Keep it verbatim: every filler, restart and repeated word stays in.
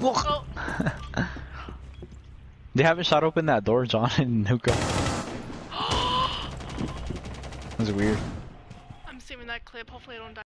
Oh. They haven't shot open that door, John and Nuka. That's weird. I'm saving that clip. Hopefully I don't die.